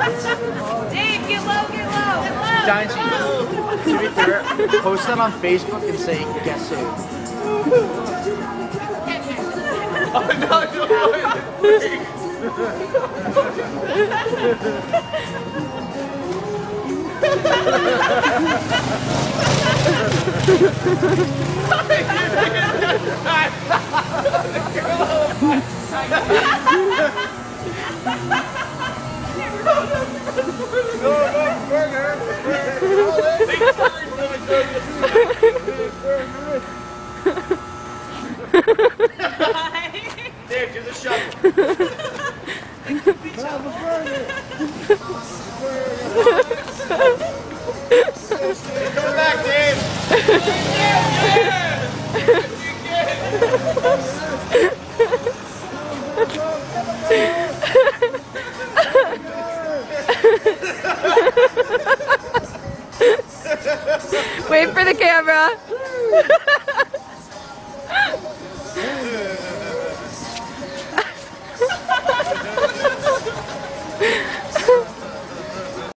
Dave, get low, get low. Get low. Giant cheese. To be fair, post that on Facebook and say, guess who. Oh Dave, do the shovel. Come back, Dave. Wait for the camera.